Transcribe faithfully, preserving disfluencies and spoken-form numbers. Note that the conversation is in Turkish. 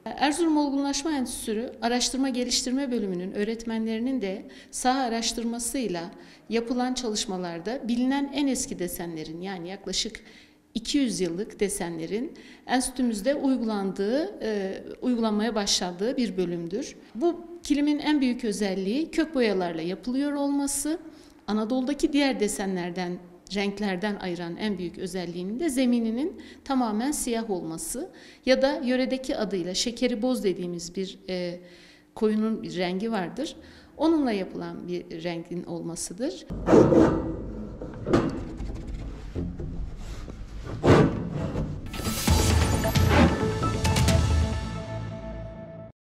Erzurum Olgunlaşma Enstitüsü Araştırma Geliştirme Bölümünün öğretmenlerinin de saha araştırmasıyla yapılan çalışmalarda bilinen en eski desenlerin, yani yaklaşık iki yüz yıllık desenlerin enstitümüzde uygulandığı, e, uygulanmaya başladığı bir bölümdür. Bu kilimin en büyük özelliği kök boyalarla yapılıyor olması. Anadolu'daki diğer desenlerden, renklerden ayıran en büyük özelliğinin de zemininin tamamen siyah olması ya da yöredeki adıyla şekeri boz dediğimiz bir e, koyunun bir rengi vardır. Onunla yapılan bir rengin olmasıdır.